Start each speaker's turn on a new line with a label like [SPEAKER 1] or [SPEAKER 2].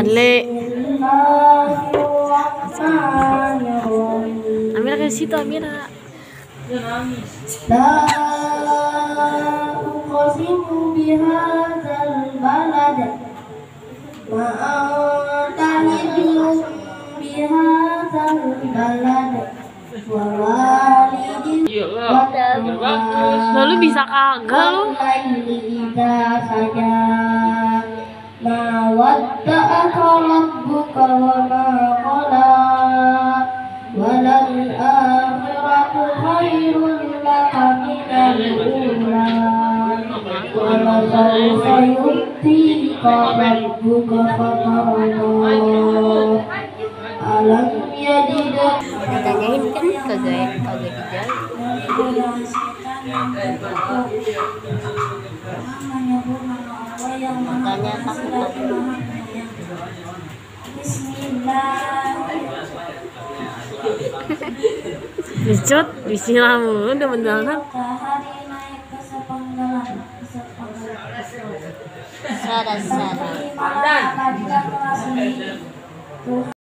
[SPEAKER 1] Le. Amira ke situ, Amira.
[SPEAKER 2] La uqsimu bihadzal balad wa anta hillun bihadzal balad wa walidin
[SPEAKER 1] Lalu bisa kagak lu?
[SPEAKER 2] idza saja ma wadda'aka rabbuka wa ma qala walal akhiratu khairun laka minal ula wa la sawfa yu'tika rabbuka fatarda alam yajidka.
[SPEAKER 1] Ditanyain kan kagak dijawab. Makanya takut. Lucut, bismillah mulu udah mendalam.
[SPEAKER 2] Sada.